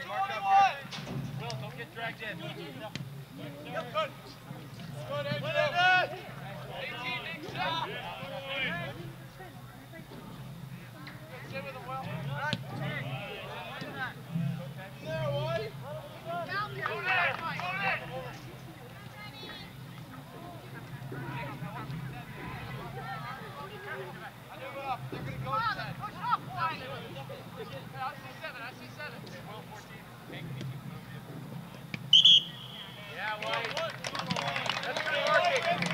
Will, don't get dragged in. Good. Good, Andrew. 18, next shot. Sit with him, Will. Right. There, Woody. Go there, Mike. Go there. I do it up. They're going to go inside. Push it up, White. I see 7. I see 7. 12, 14. Yeah, White. That's good working.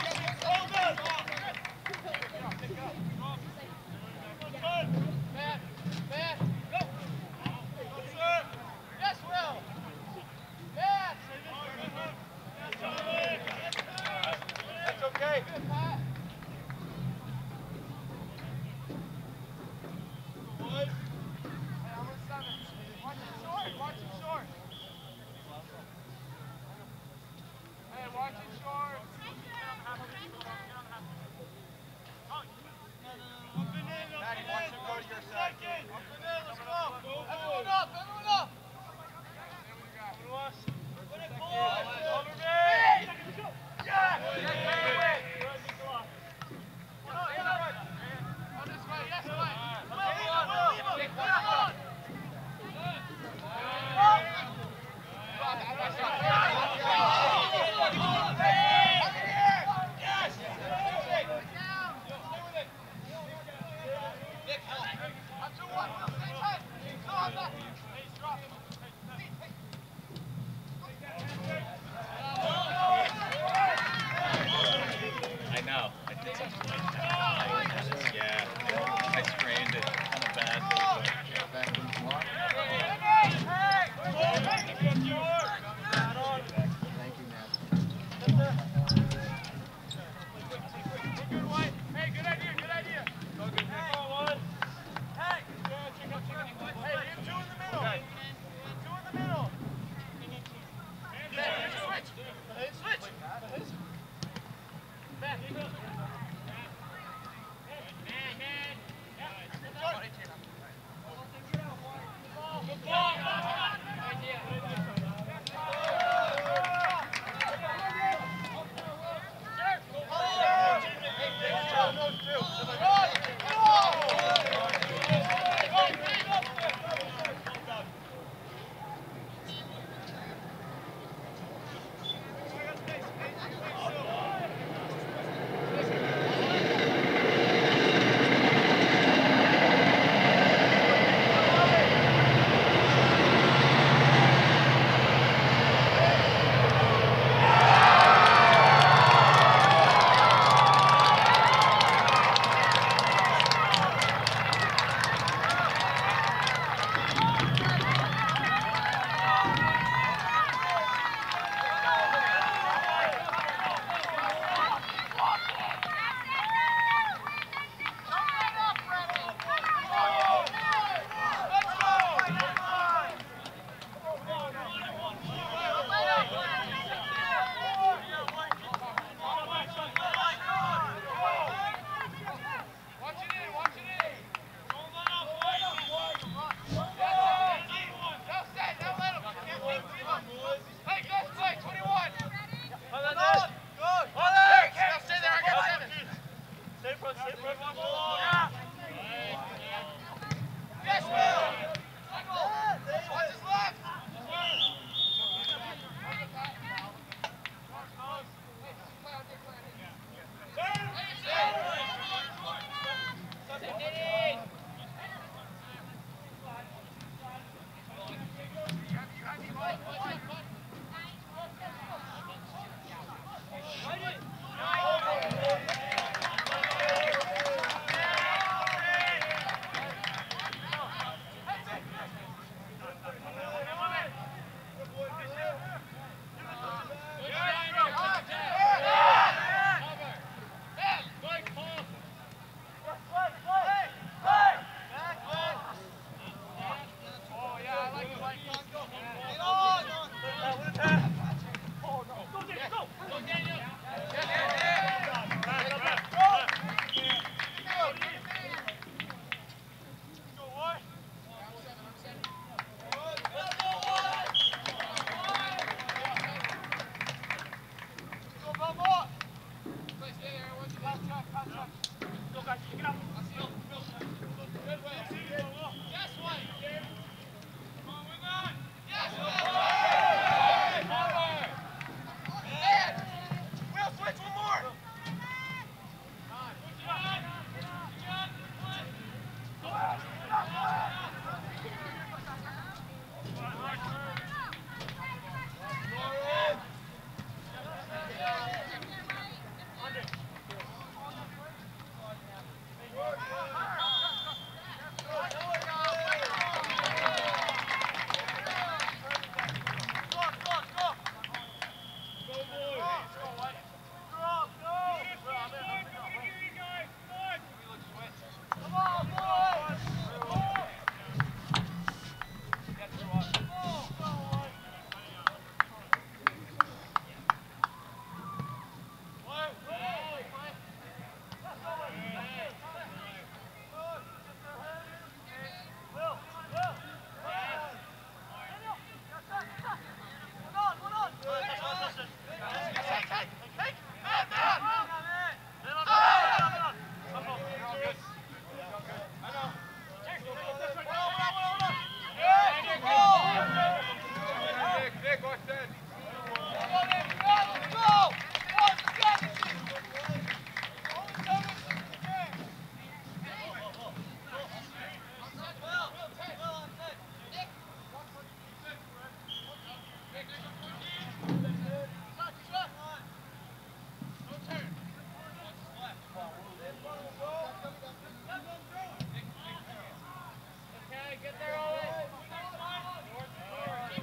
Matt, Matt, go. Yes, Will. Matt. That's okay. Good, Pat.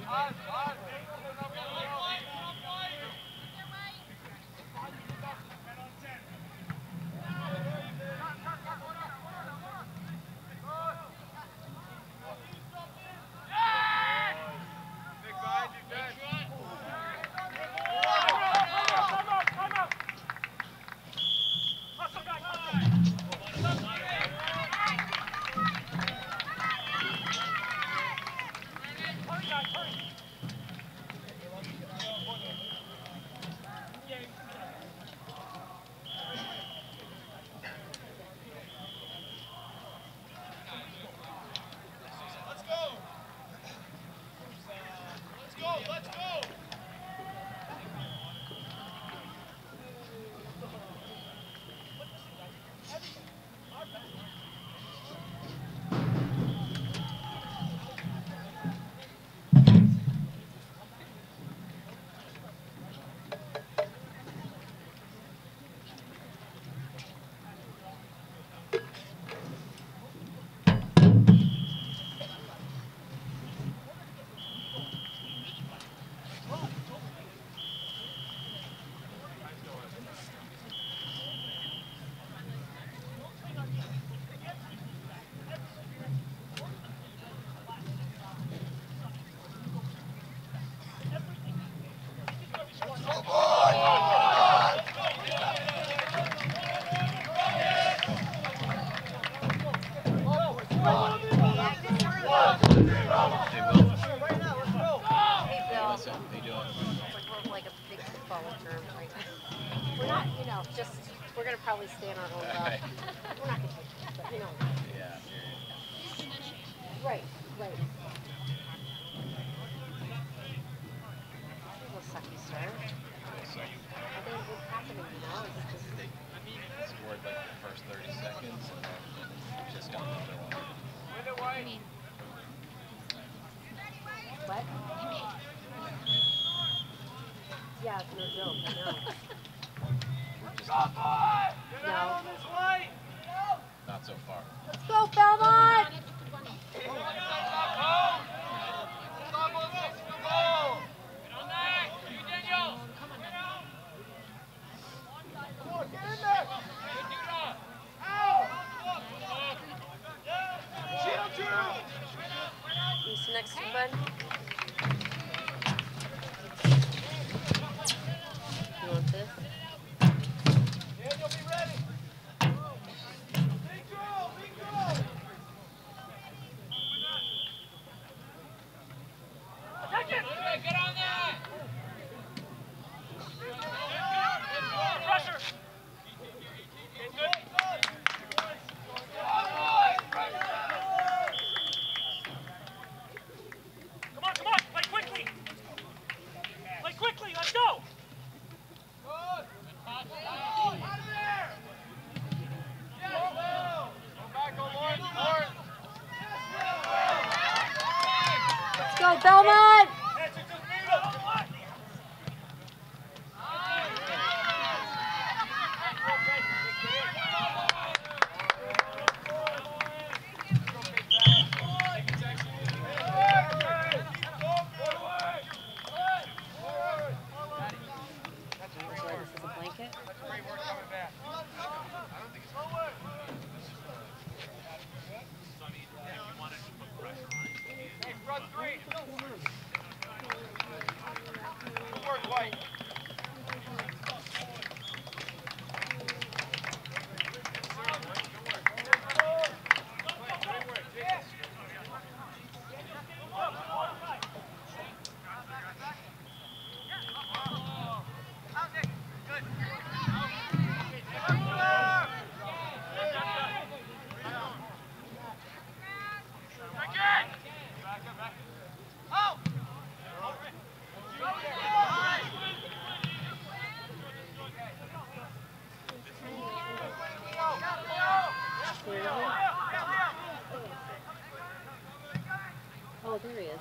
We're gonna probably stay in our own love. We're not gonna do that, but you know. Yeah. Right, right. A little sucky start. I think what's happening now is just They scored like the first 30 seconds and then just got another one. what? Yeah, it's no joke, I know. No. Not so far. Let's go, Belmont! You sit next to you, bud? You want this? Go, Belmont! Oh, there he is.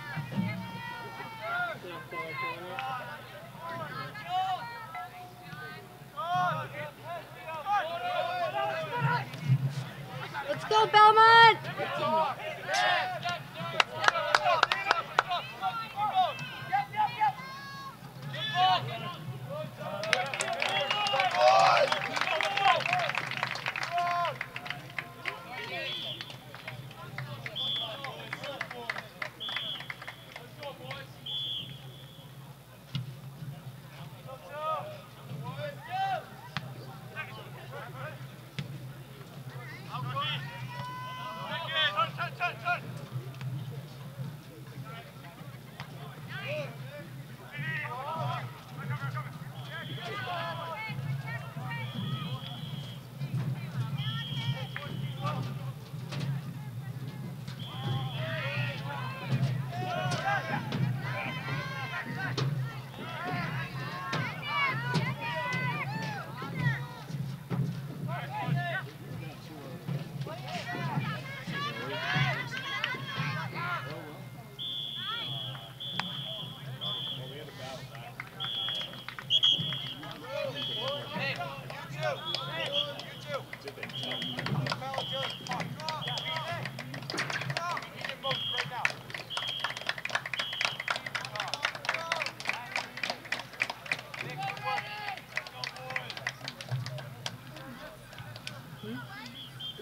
Let's go, Belmont!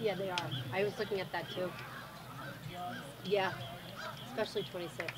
Yeah, they are. I was looking at that too. Yeah, especially 26.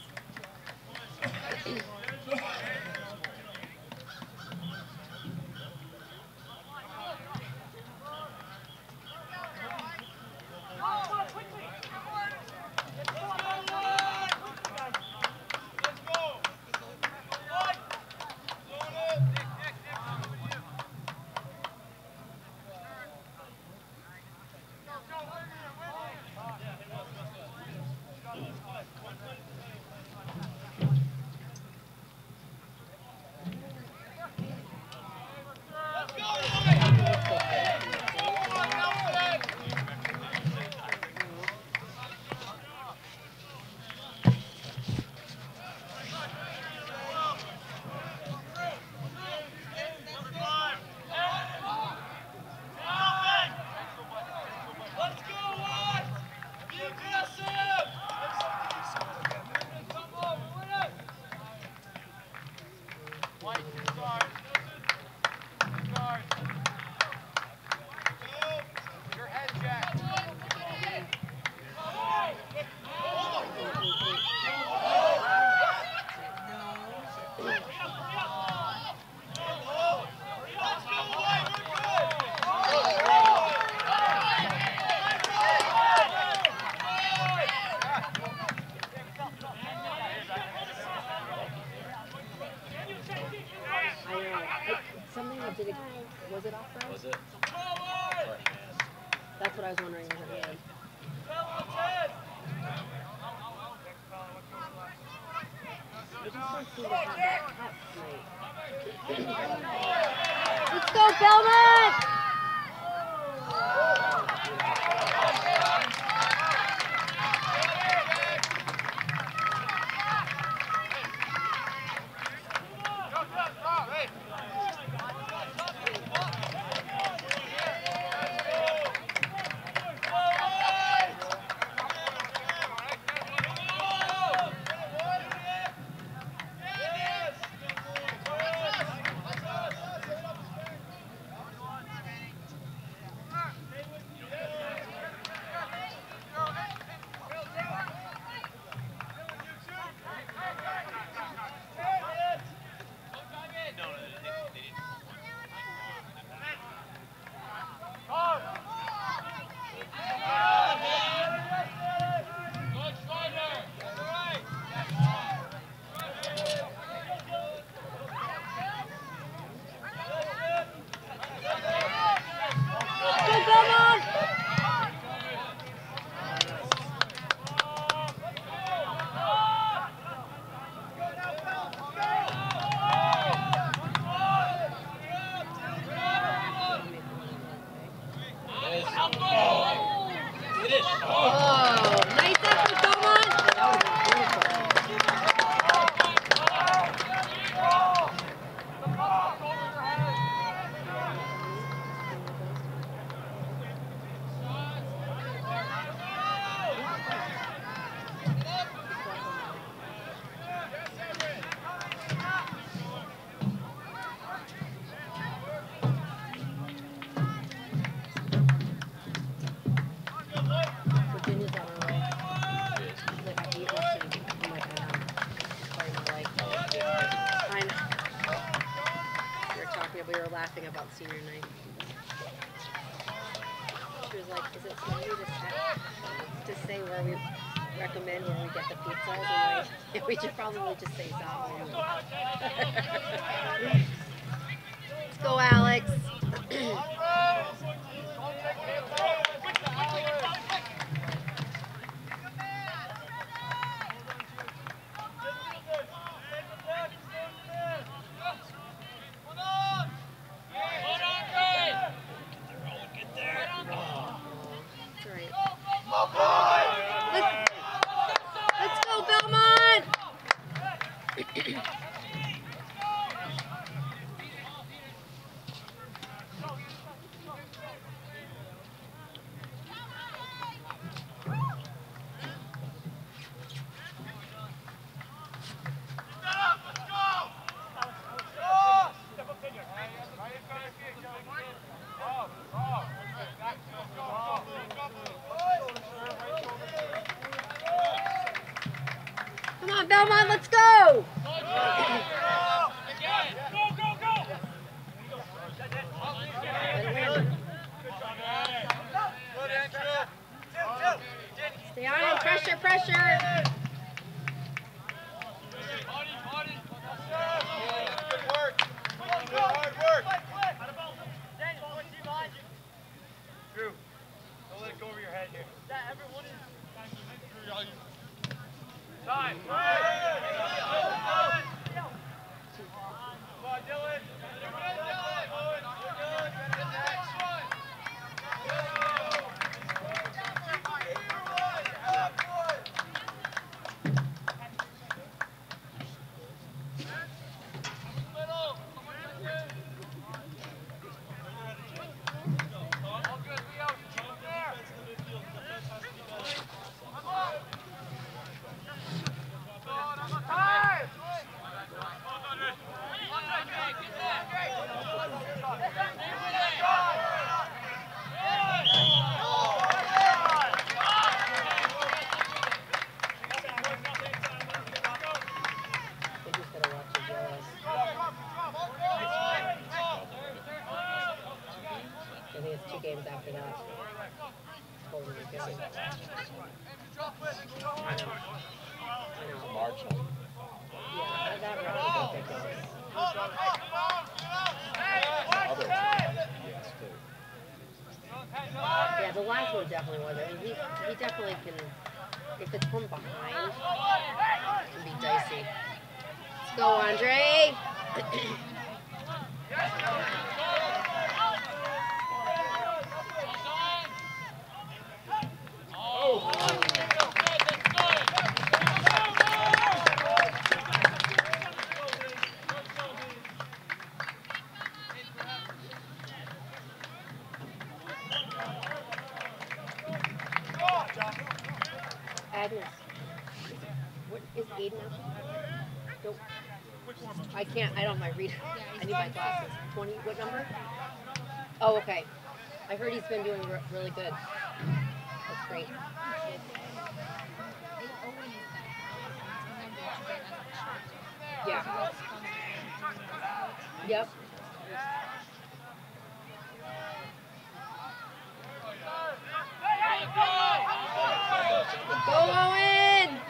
Something that did it. Was it off road? Was it? Or hand? That's what I was wondering. Was it hand? I just don't seem to have that cut tonight. Let's go, Belmont! Oh, nice effort, Belmont! That was beautiful. Virginia's on her way. She's like, I hate watching. I'm like, I know. Sorry, not like. I know. We were laughing about senior night. She was like, is it funny to say where we recommend where we get the pizzas? And like, we should probably just say Zao. Let's go, Alex. Let's go, Belmont! Come on, Belmont, let's go! Stay on it, pressure, pressure! Drew, don't let it go over your head here. Time. Come on, Dylan. Yeah, the last one definitely was. I mean, he definitely can, if it's from behind, it can be dicey. Let's go, Andre! Agnes. What is Aiden up? Nope. I can't, I don't have my reader. I need my glasses. 20, what number? Oh, okay. I heard he's been doing really good. That's great. Yeah. Yep. Go, Owen!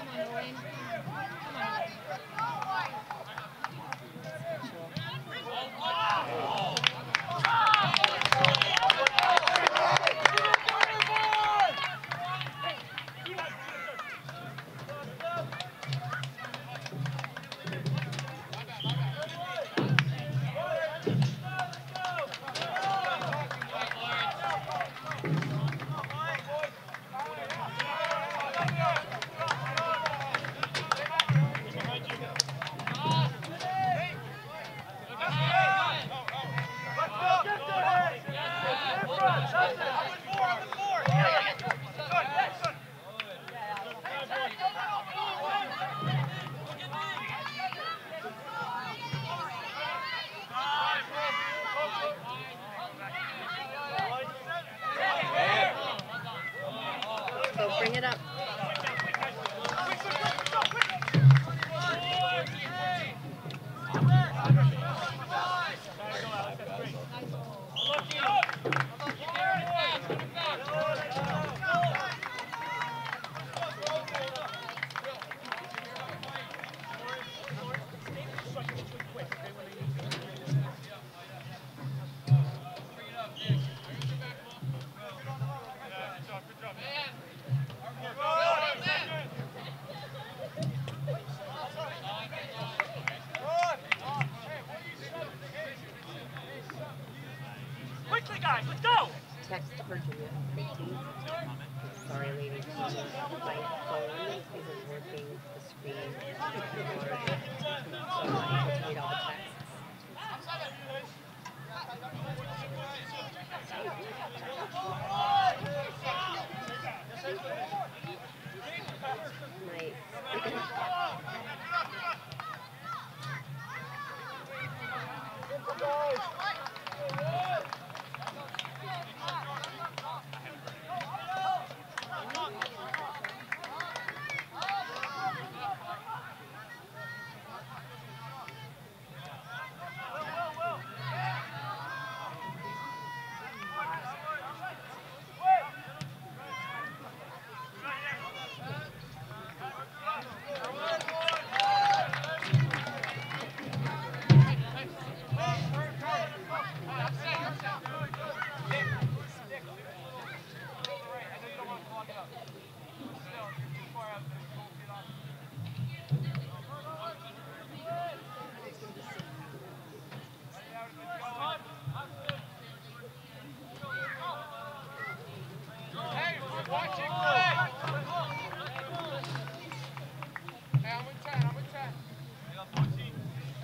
So bring it up. Quickly, guys, let's go! Text Virginia. Sorry, lady. My phone isn't working. The screen is large. So I'm able to read all the texts.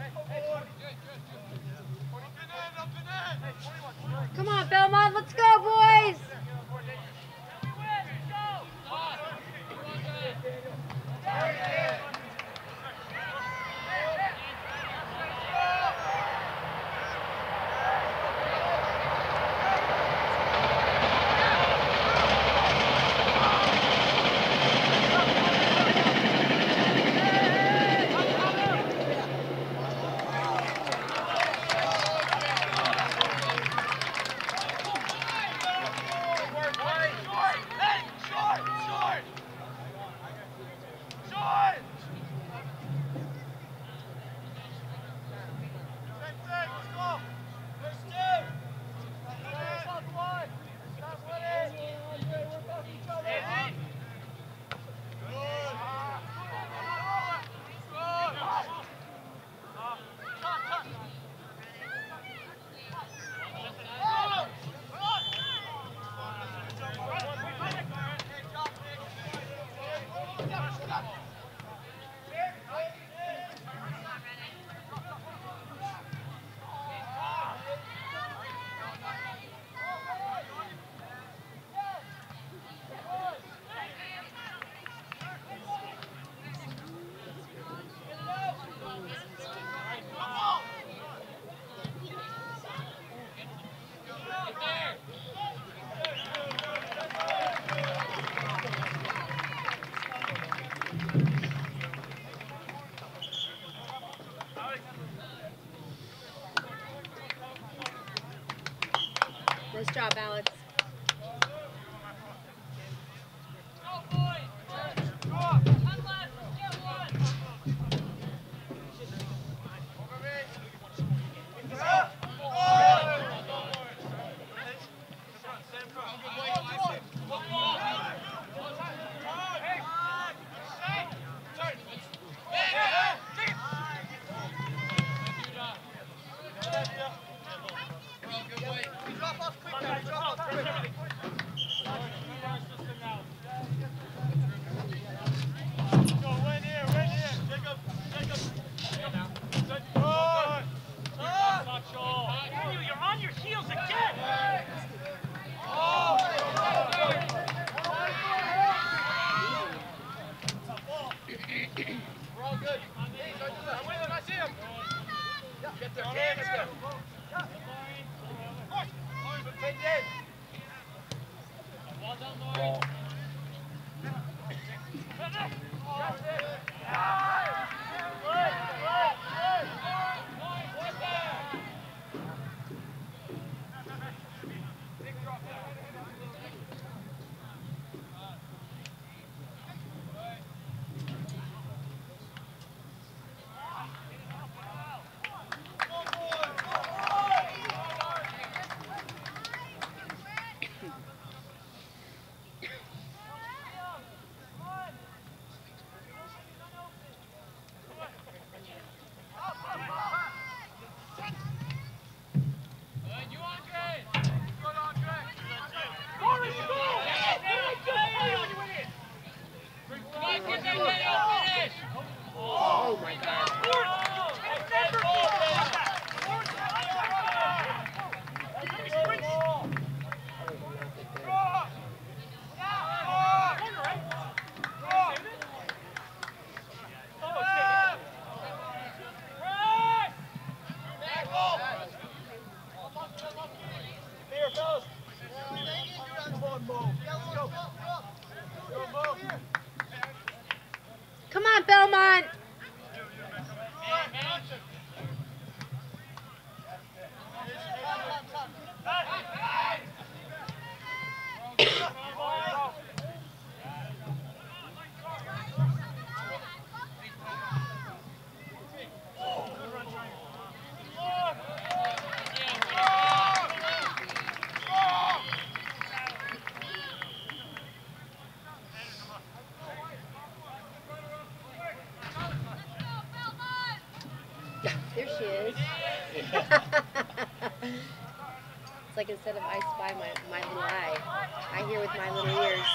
Come on, Belmont, let's go, boys! Nice job, Alex. Oh my God. Come on, Belmont. There she is. It's like instead of I spy my little eye, I hear with my little ears.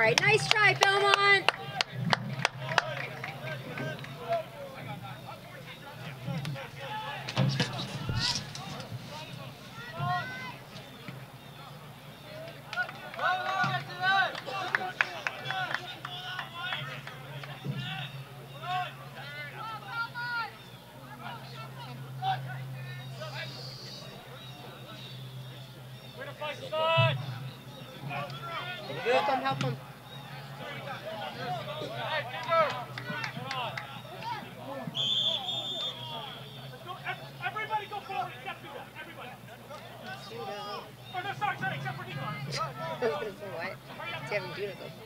right, nice try, Belmont. Help him. Everybody go forward except Duda. Everybody. Oh, no, sorry, except for Nico. I was gonna say what? It's having Duda go.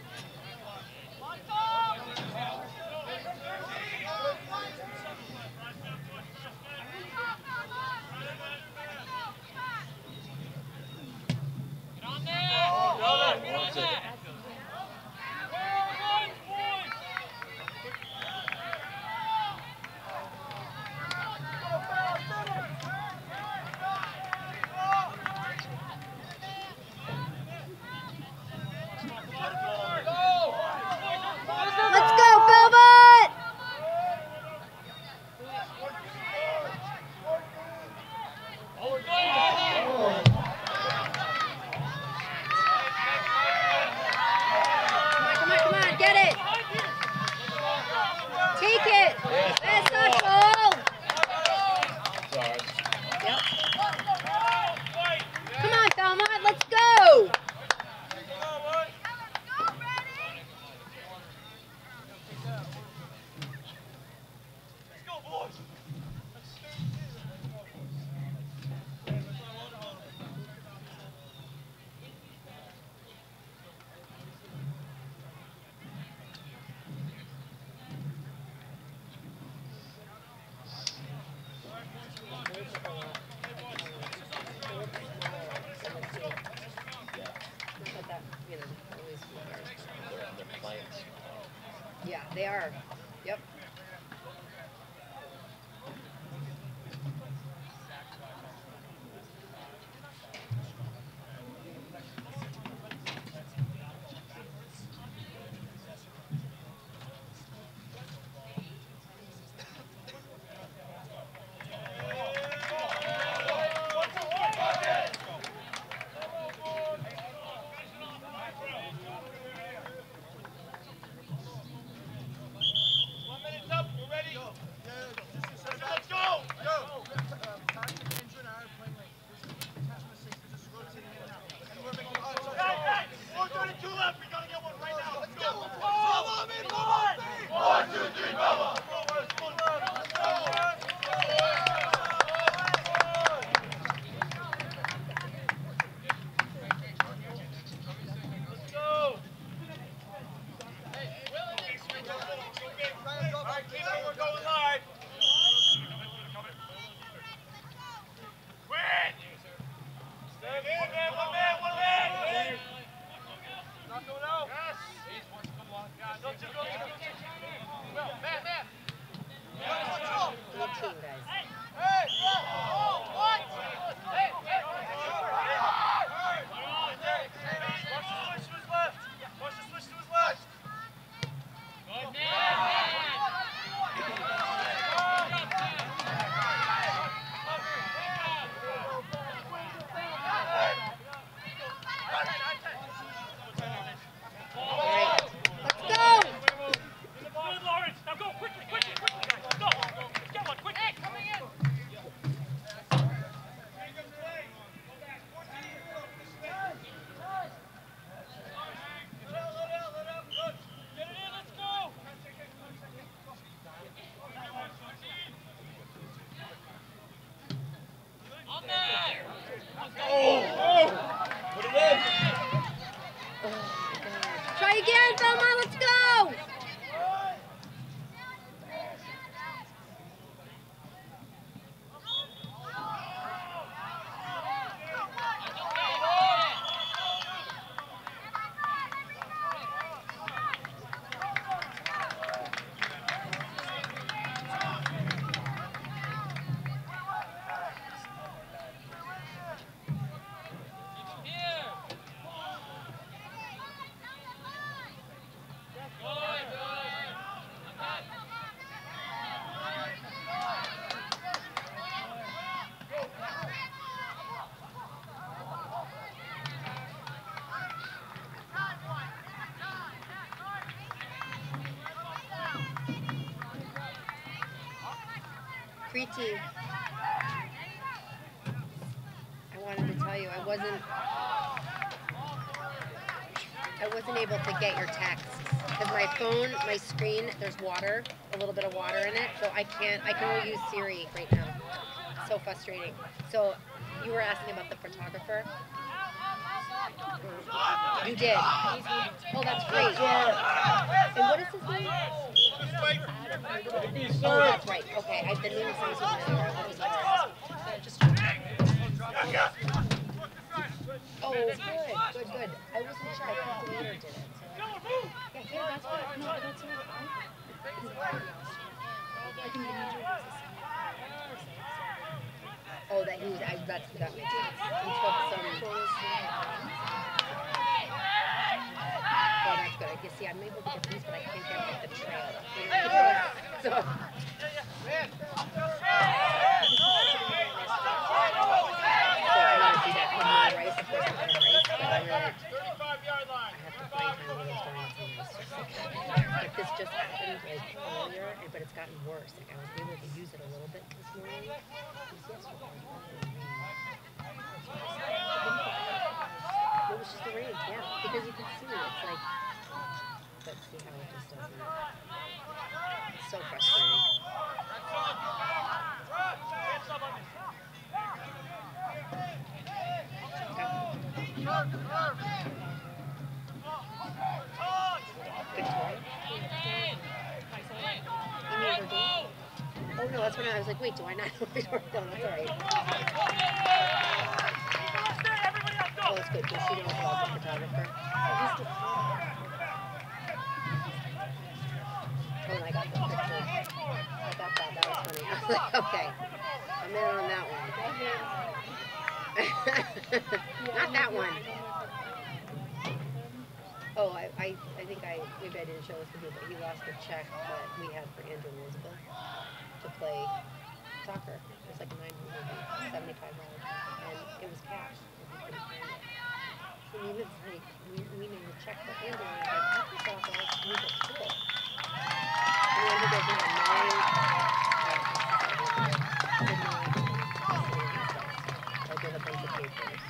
Let's go, Belmont! Come on, get it! Take it! That's not goal! Yep. Come on, Belmont, let's go! Yeah, they are. Yep. Preeti, I wanted to tell you, I wasn't able to get your text because my phone, my screen, there's water, a little bit of water in it, so I can only use Siri right now. So frustrating. So you were asking about the photographer. You did. Oh, that's great. And what is his name? Oh, that's right. Okay, I've been meaning to say something earlier. What was that? Oh, good. I wasn't sure. I thought the leader did it. So yeah, that's good. No, that's what I think the major was the same. Oh, that he was. That makes sense. He took some. Oh, that's good. I guess, see, I'm able to get these, but I can't get like the trail. So. But this just happened like earlier, but it's gotten worse. Like I was able to use it a little bit this morning. It was just the rain, yeah. Because you can see it's like, but see how it just doesn't. It's so frustrating. Good toy. Oh no, that's when I was like, wait, do I not know the door? No, that's alright. Oh, that's good, because she knows about the photographer. Oh, and I got the picture. I got that, that was funny. I was like, okay, I'm in on that one. Not that one. Oh, I think maybe I didn't show this to you, but he lost a check that we had for Andrew and Elizabeth to play soccer. It was like $975, and it was cash. And he was like, we made a check for Andrew, and I was like, I thought that was really cool. And then he goes, no, like with a bunch of papers.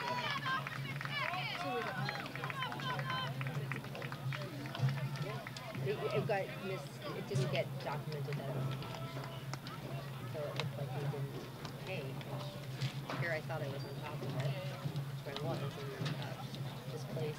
It got it didn't get documented that it was cash. So it looked like we didn't pay. Here I thought I was on top of it, which I was, and this place.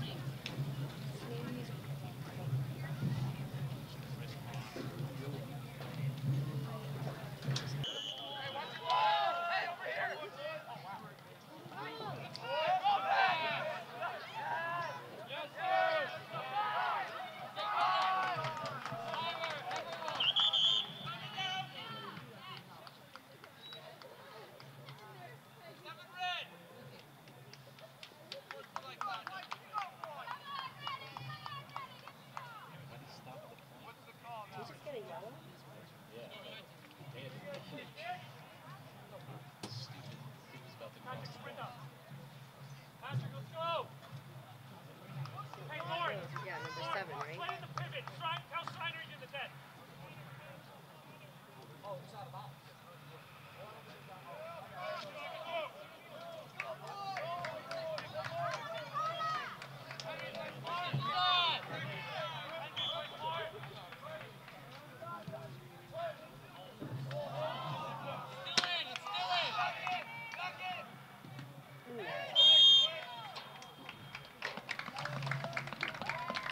Yeah, number 7, right? Play in the pivot. Tell Steiner he's in the 10.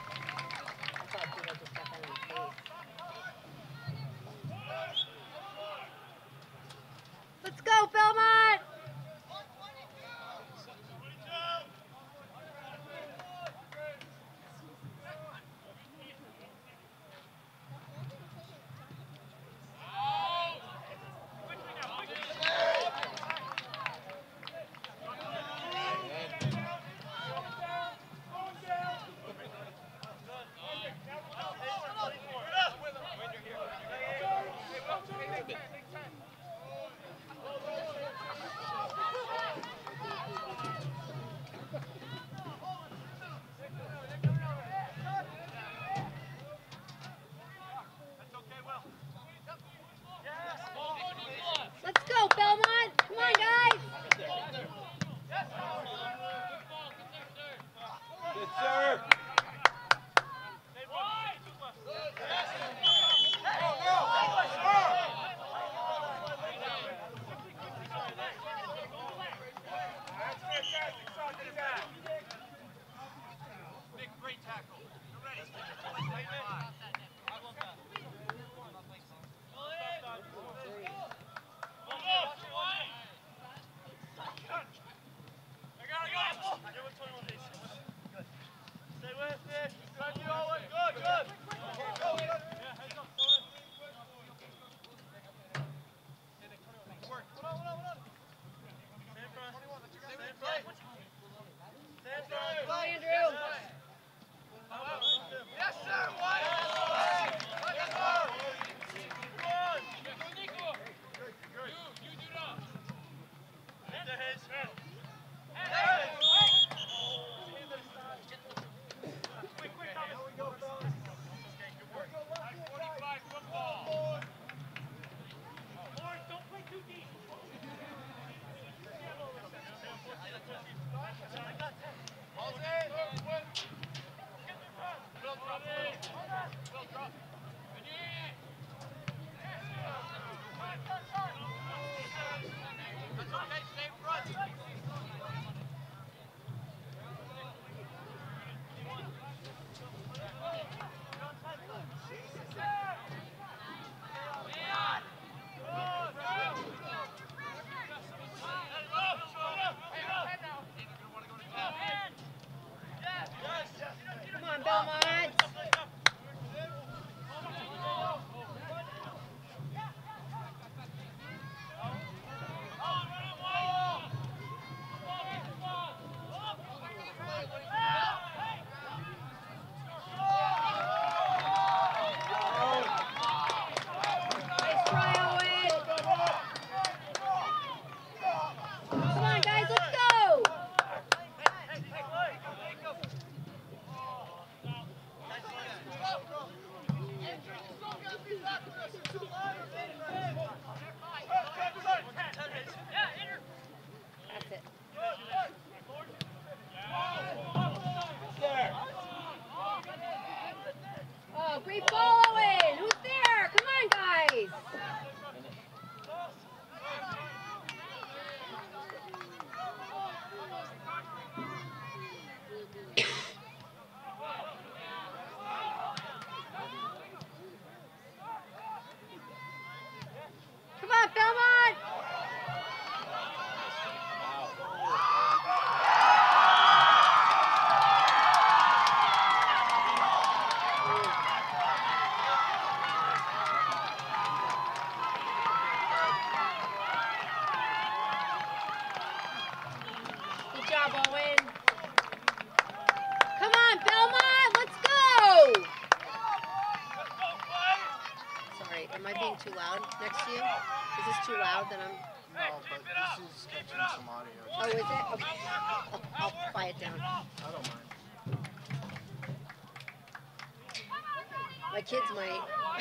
I thought Duda just got that in the face. too loud next to you? Is this too loud that I'm... No, but this is catching some audio. Oh, is it? Okay. I'll quiet down. I don't mind. My kids might.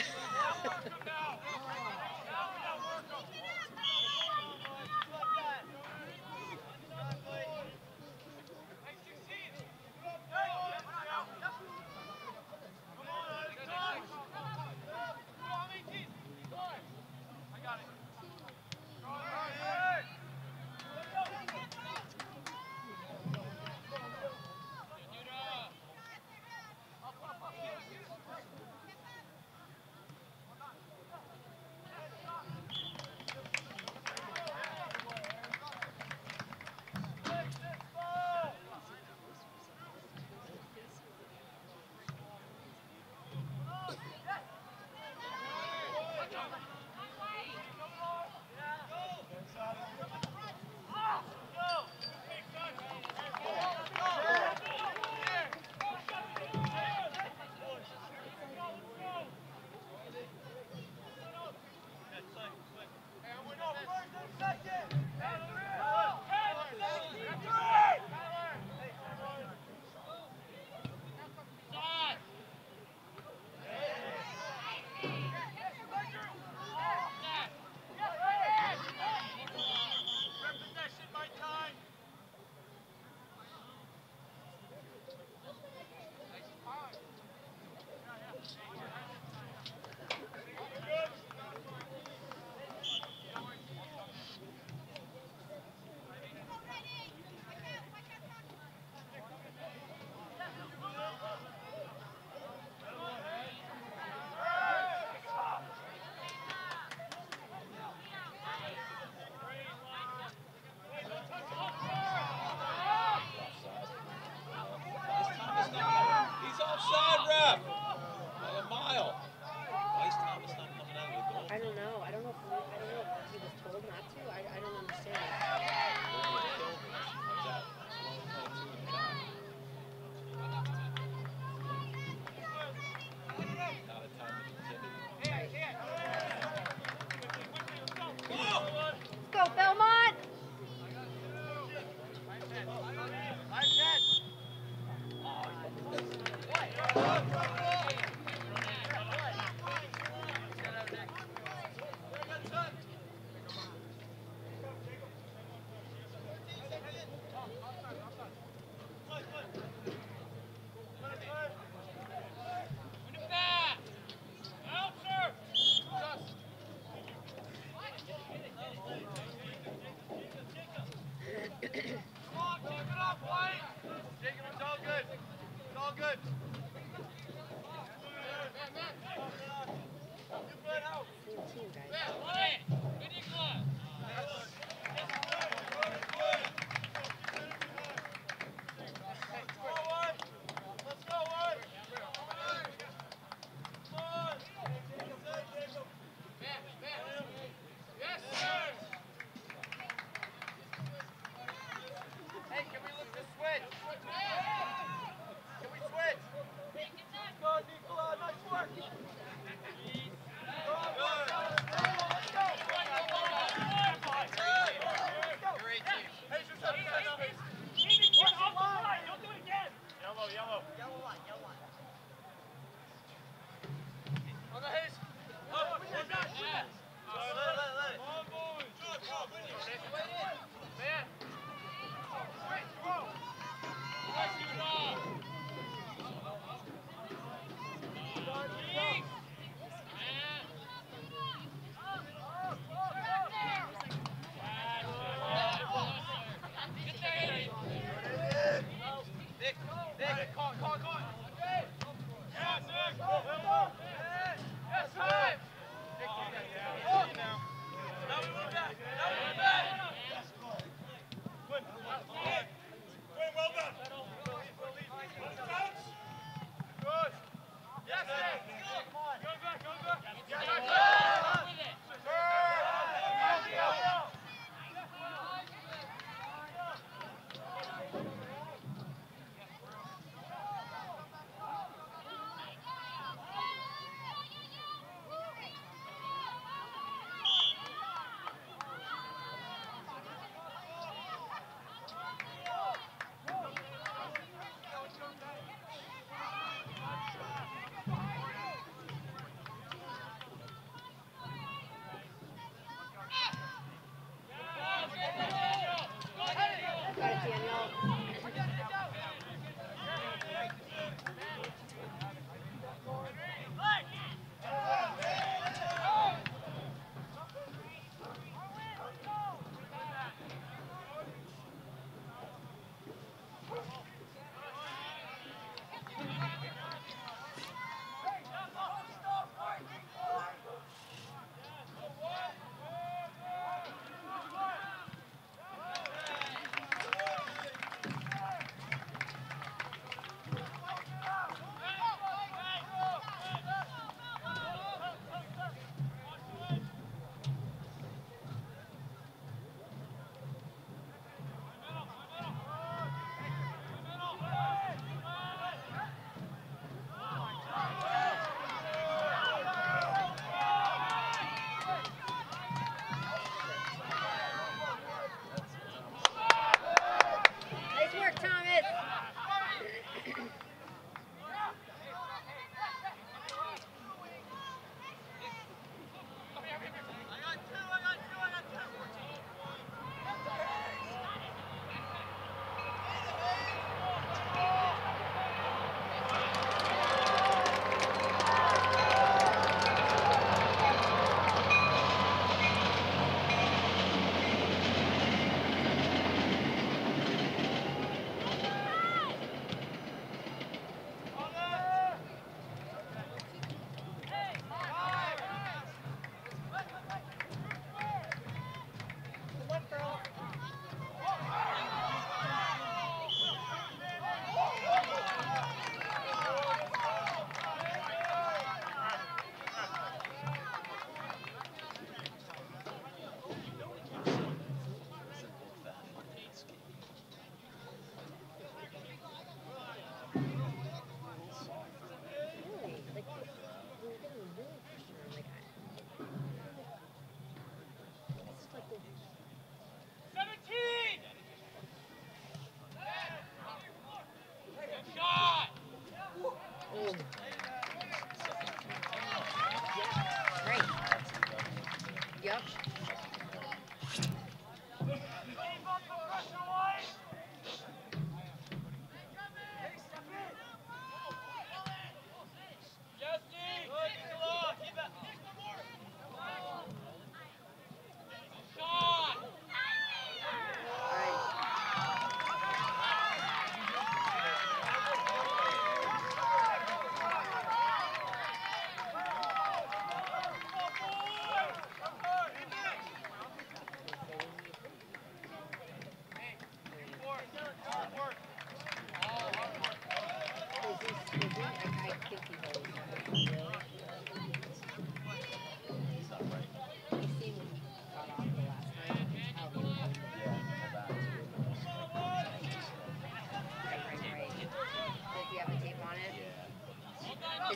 He's offside, ref! By a mile. Why is Thomas not coming out of the goal? I don't know. I don't know if he was told not to. I don't understand. Let's go, Belmont! Same team, guys. Hey, can we look to switch? Can we switch? Go, Nicola, nice work. Go, let's go.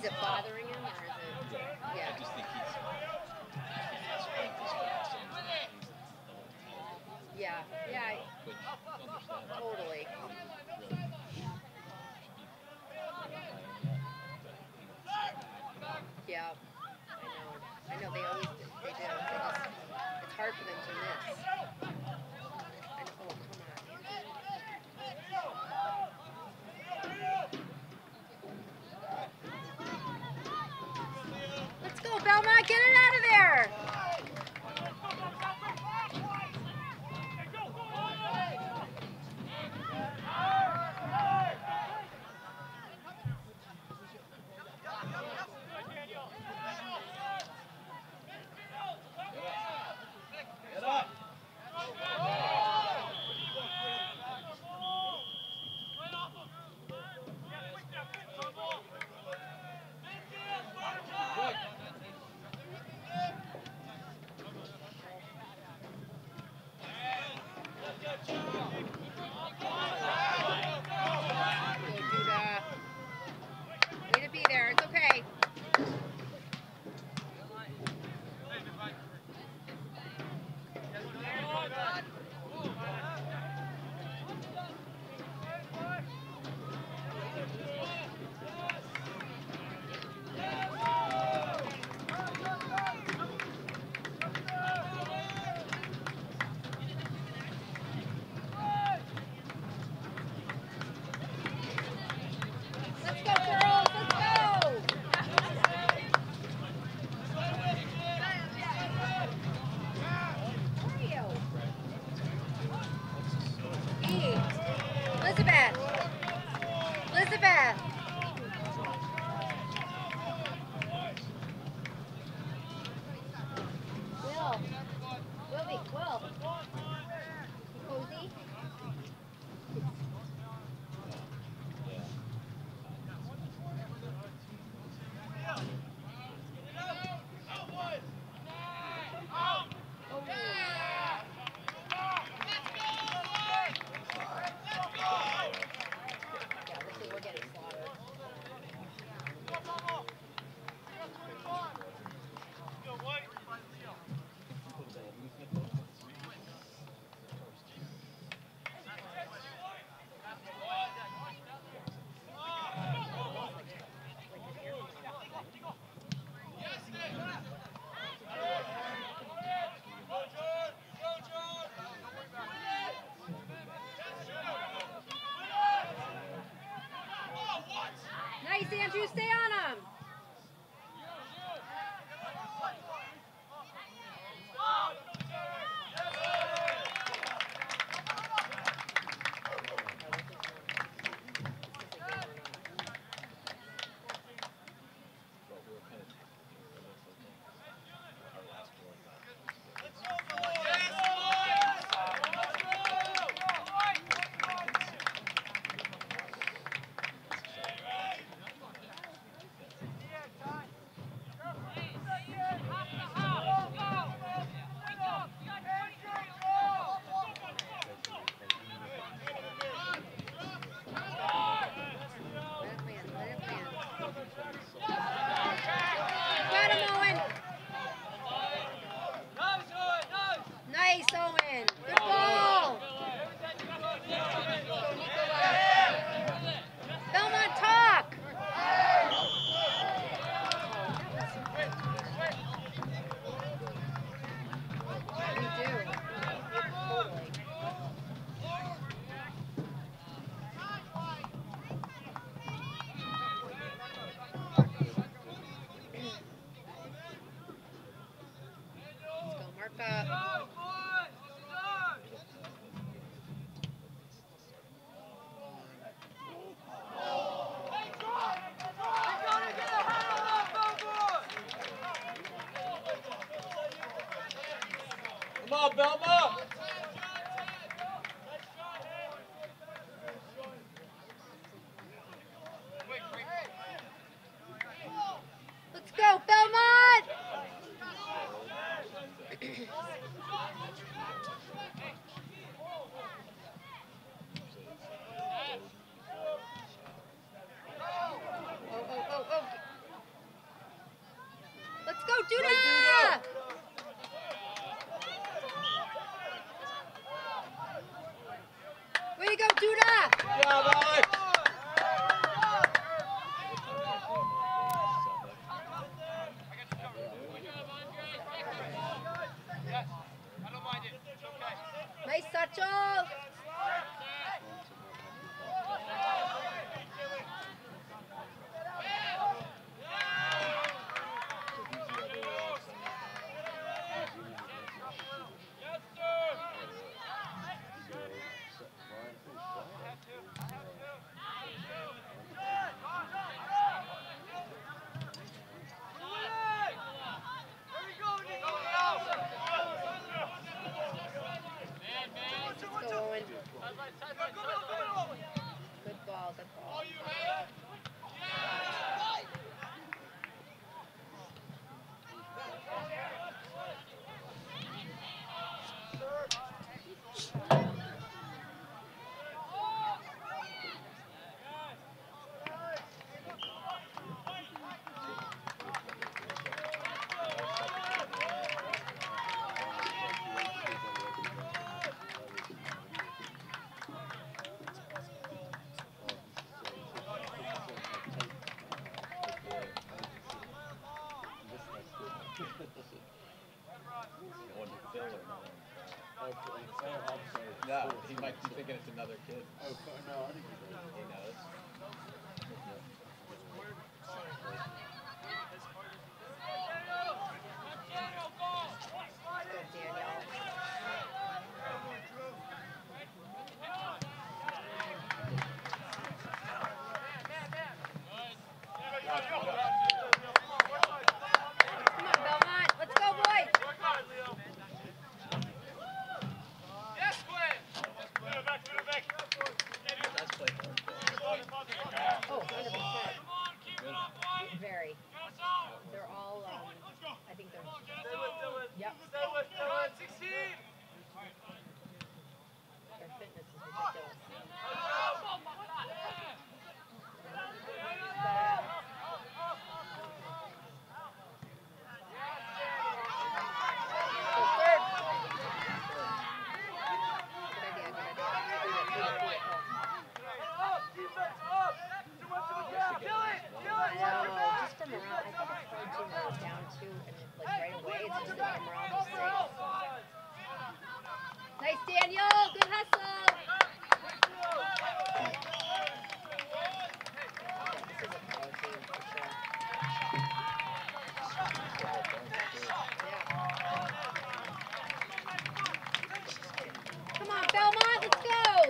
it bothering him or is it? Yeah. I just think he's sprint this fast and he's Yeah. Yeah. which understand. Totally. Yeah. I know. They always do. They do. They just, it's hard for them to miss. I know. Oh, come on, man. Let's go, Belmont. Get it out of there. Get up! Quick! Go, Judah. Way to be there. It's okay. Let's go, girls. Let's go. Where are you? E. Elizabeth. Elizabeth. Will. Will. Cozy? Yeah, looks like we're getting slaughtered. Nice, Andrew. Stay on him. Got him, Owen. Nice, Owen. Good ball. Belmont, talk. We do. Totally. Let's go, Marka. Come on, Belma! Let's go, Belmont! Oh. go, Duda! Good job, Alex. Yes. I don't mind it. It's okay. Nice, Satchel! Yes, sir. It's going. Good ball, good ball. No, he might be thinking it's another kid. Oh, no, I think He knows. Good, Daniel. Come on, Belmont. Let's go, boys. Yes, Glenn. That's play hard. Oh, 100%. Very. They're all, I think they're, yep, Come on, 16. their fitness is ridiculous. Go third. Good idea, good idea. Feed it. I know, just from around, I think it's hard to go down two and like right away, it's just that from around the six. Nice, Daniel, good hustle. This is a power team for sure. Yeah. Come on, Belmont, let's go.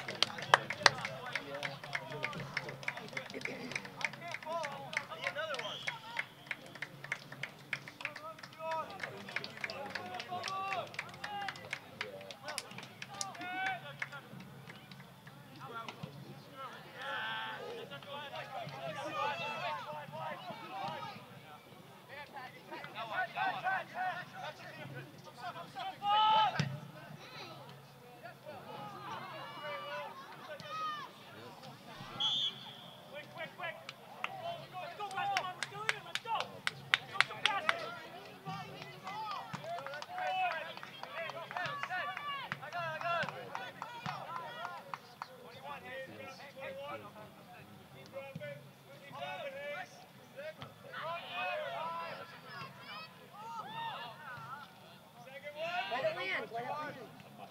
Let it land, let it land.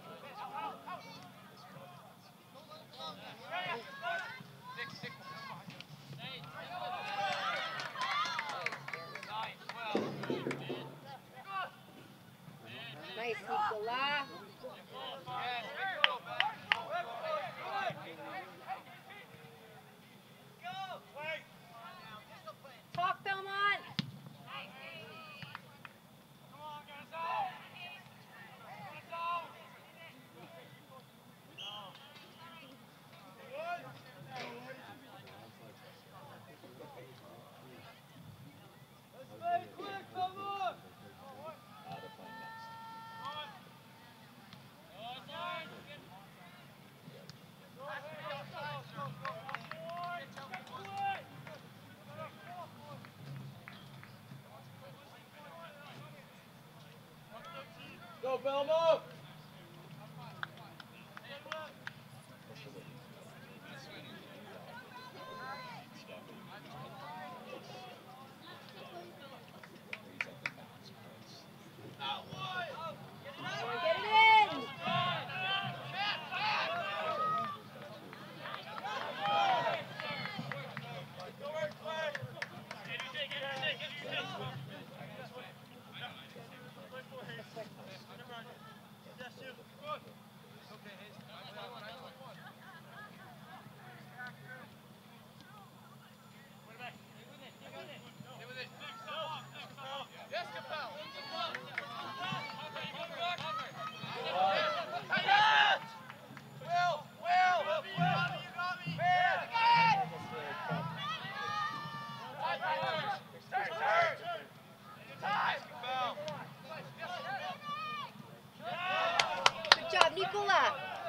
Nice, Nicola. Talk, Belmont. Go, Belmo! Nicola.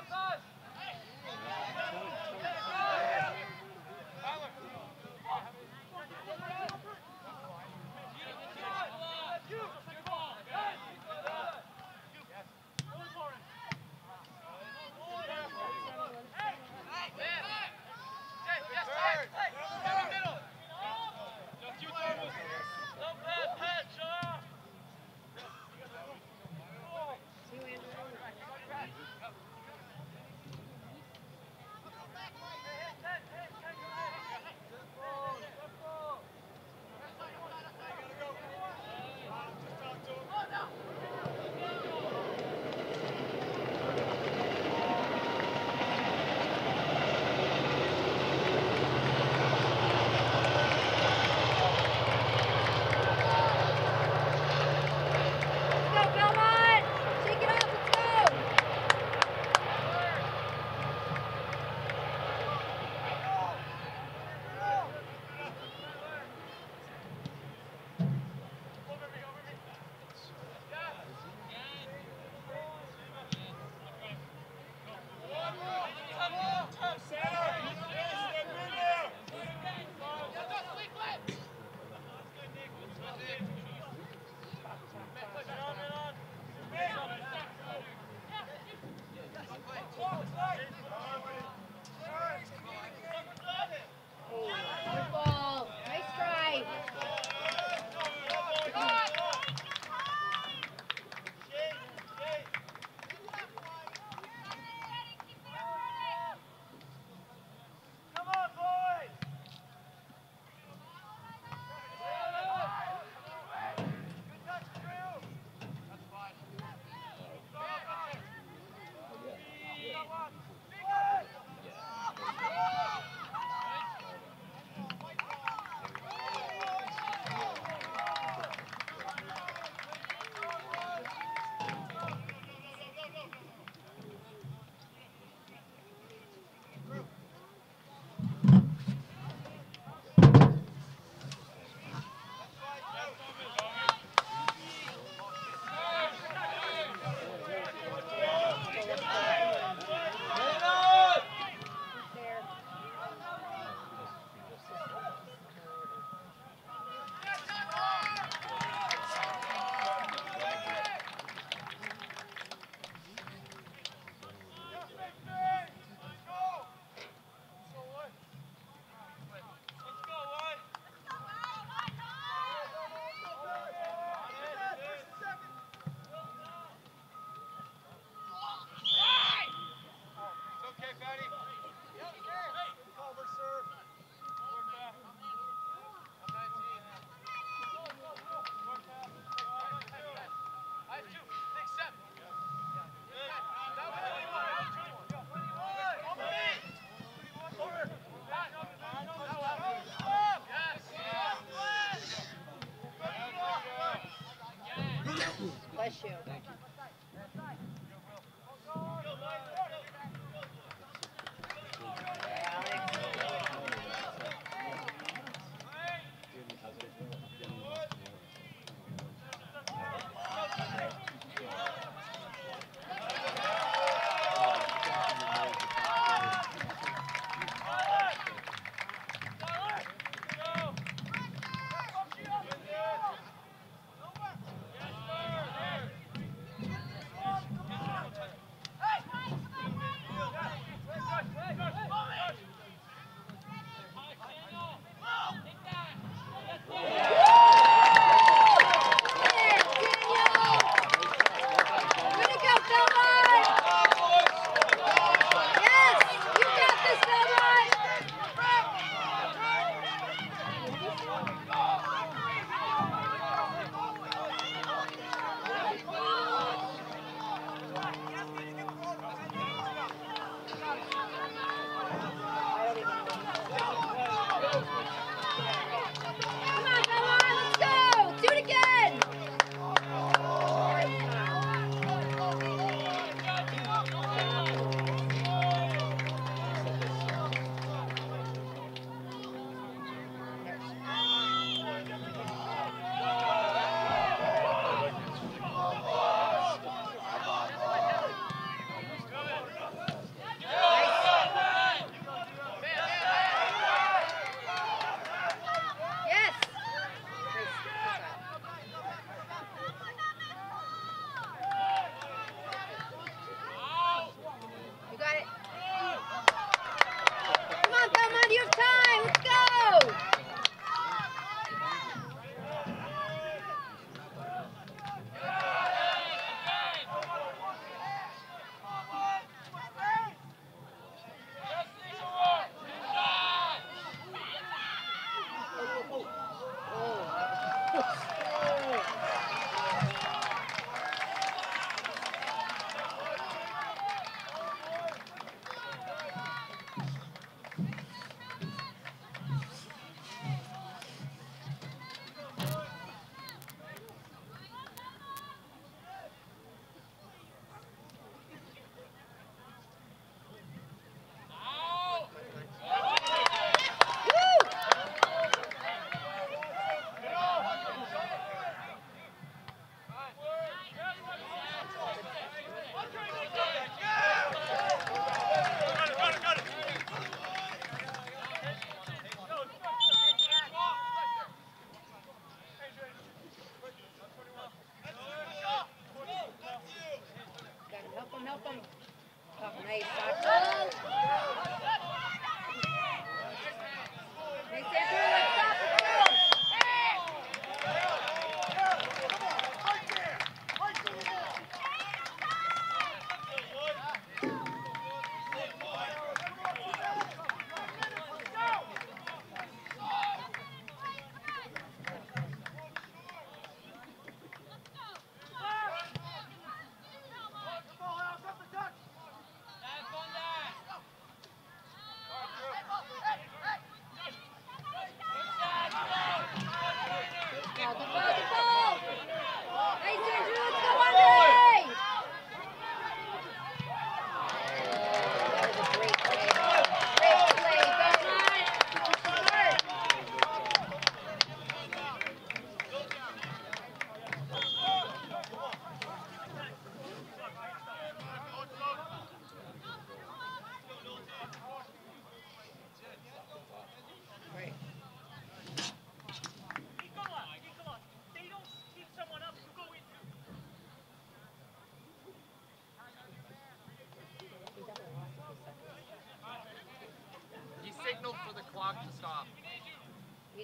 Bless you. Thank you.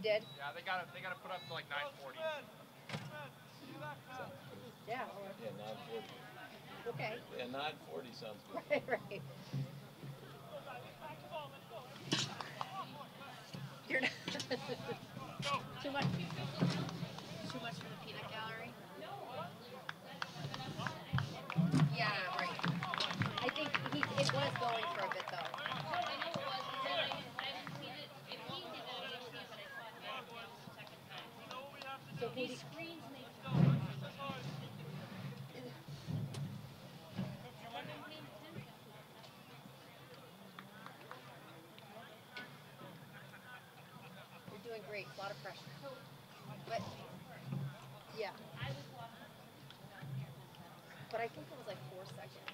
did. Yeah, they gotta put up to like 940. Yeah. Yeah, 940. Okay. Yeah, 940 sounds good. Right. You're not too much. Too much for the peanut gallery. Yeah, right. I think it was going for a bit though. So these screens make You're doing great. A lot of pressure. But yeah. But I think it was like 4 seconds.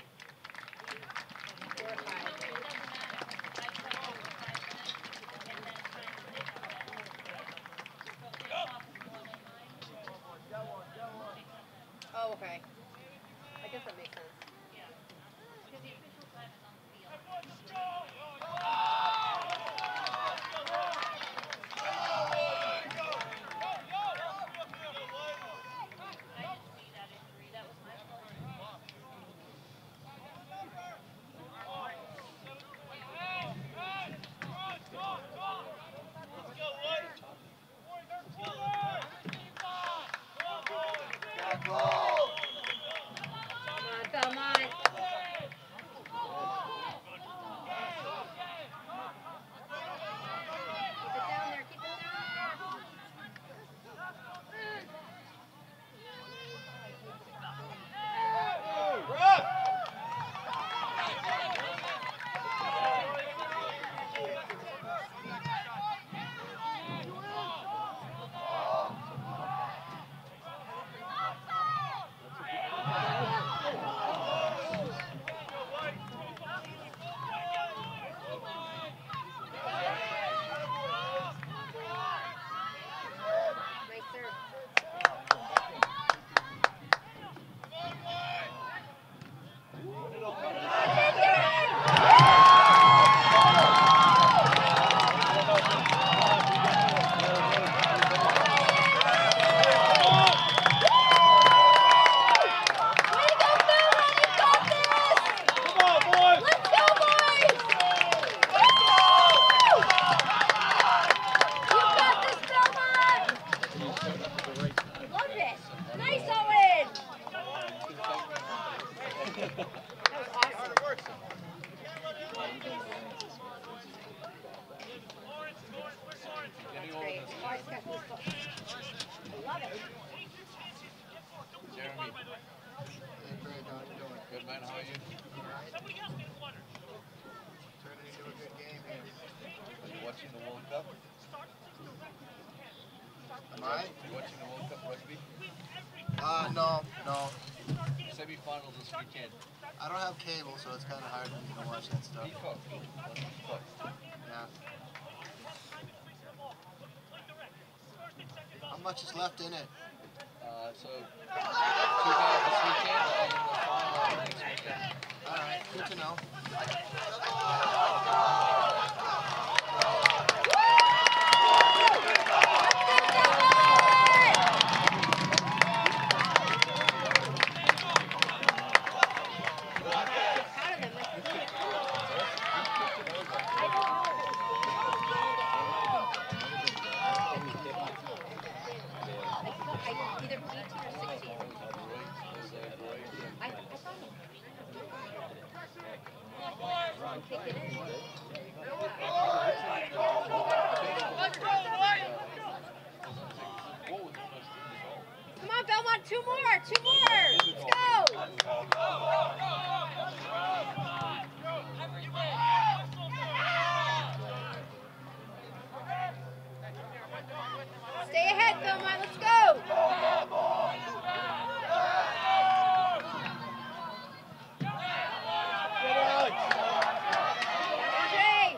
4 or 5. Oh, okay. I guess that makes sense. Come on. Keep it down there. Keep it down. Nice serve. Come on, boys! Let's go, boys! You got this, Belmont! Love it. Nice, Owen! That was awesome. Great. Lawrence got this ball. I love it. Jeremy, Hey, Craig, how you doing? good man, how are you? Turning into a good game here. Are you watching the World Cup? Am I? You watching the World Cup rugby? No. Semi-finals this weekend. I don't have cable, so it's kind of hard for me to watch that stuff. Peacock. On Peacock. Yeah. How much is left in it? So, 2 games this weekend and the final next weekend. All right, good to know. Either 18 or 16. I thought kick it in. Come on, Belmont, 2 more, 2 more. Let's go. Stay ahead, Belmont, let's go. Jay.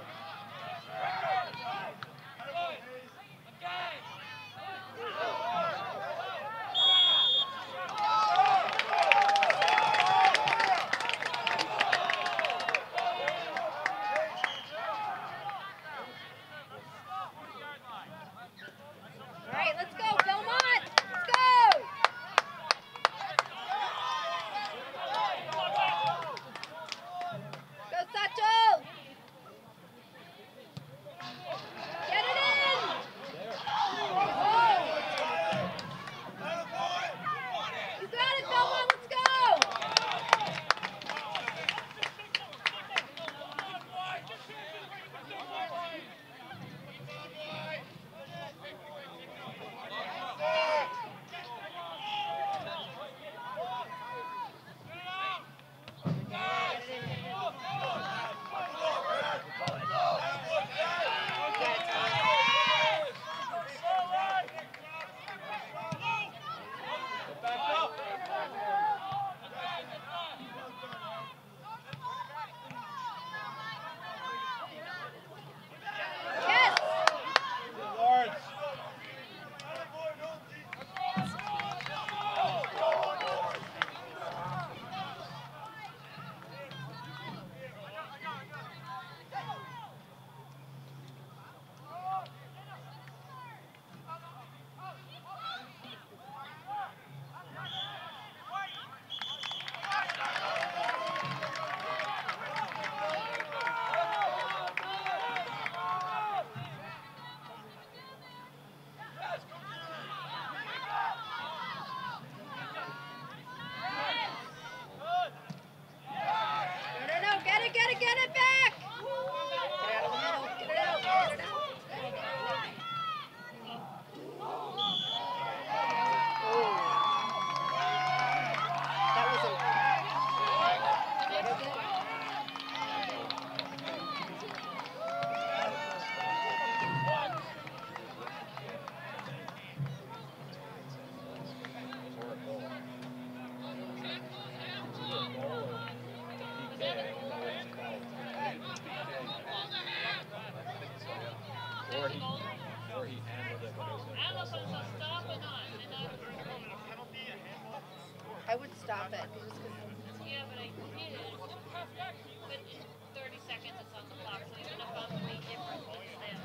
Yeah, but I did. But in 30 seconds it's on the clock, so even if I'm way different, it's there.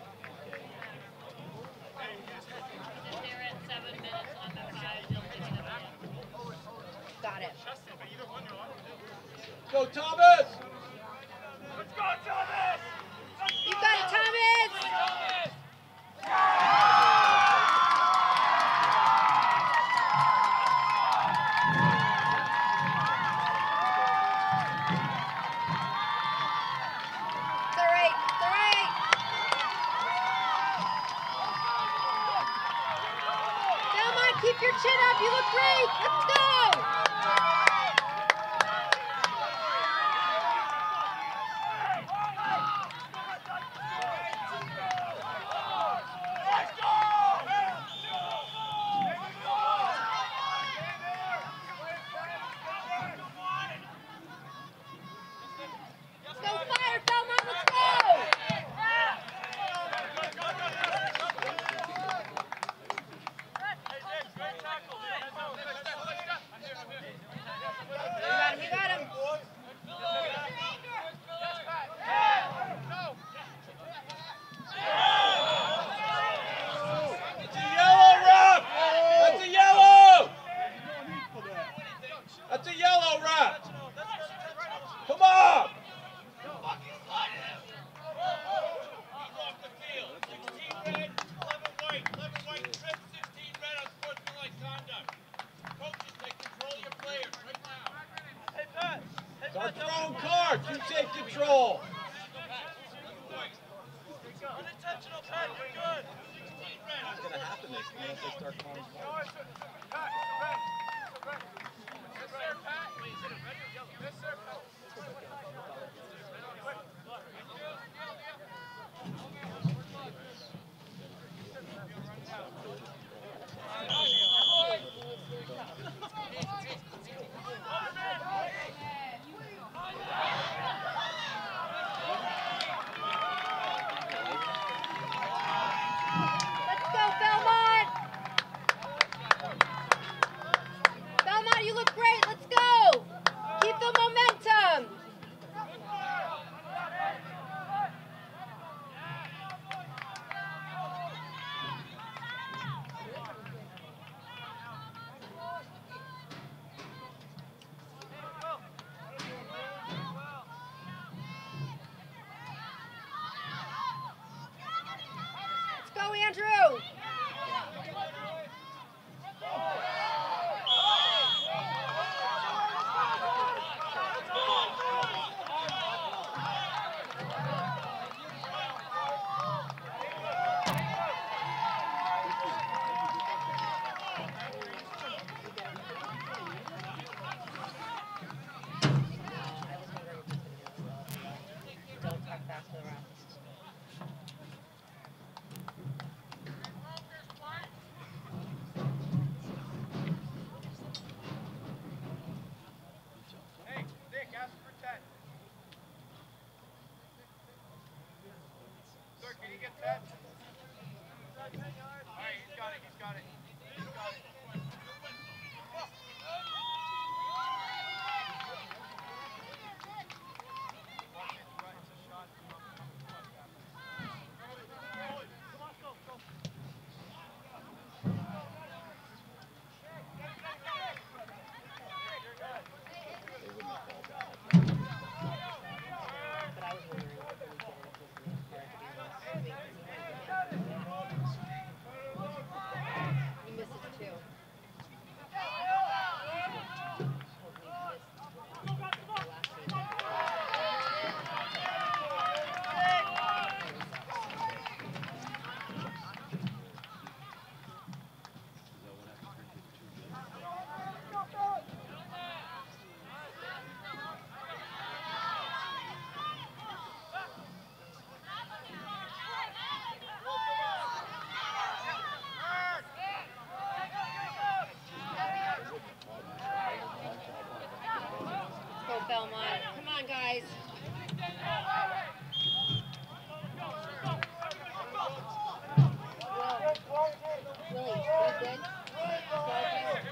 If they're at 7 minutes on the 5, they'll pick it up again. Got it. Go, Thomas! Let's go, Thomas! You got it, Thomas! It's all right. It's all right. Belmont, keep your chin up. You look great. Let's go. Go fire, Belmont. Let's go. You got him. That's a yellow, ref! That's a yellow! That's a yellow, ref! Come on! It's our throwing cards. You take control. Unintentional, Pat, you're good. What's going to happen next time if they start calling cards? Let's go, Belmont. Belmont, you look great. Let's go. Keep the momentum. Let's go, Andrew. Don't talk fast to the ref. Hey, Nick, ask for 10. Sir, can you get 10? All right, he's got it, he's got it. He's got it. But I was wondering if we could get it if we he missed it too. Go Belmont. Come on, guys. Willie, are you good?